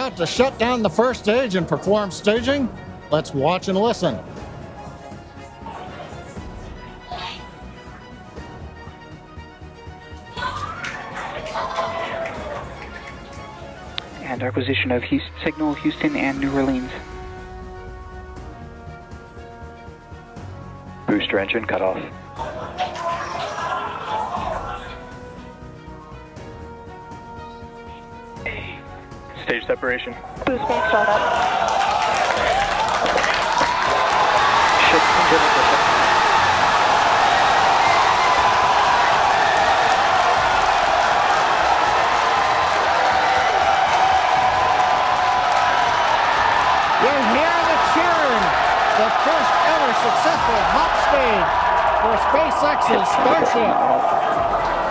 about to shut down the first stage and perform staging? Let's watch and listen. And acquisition of signal Houston and New Orleans. Booster engine cut off. Stage separation. Boost bank startup. Ship engine ignition. You're hearing the cheering. The first ever successful hop stage for SpaceX's Starship.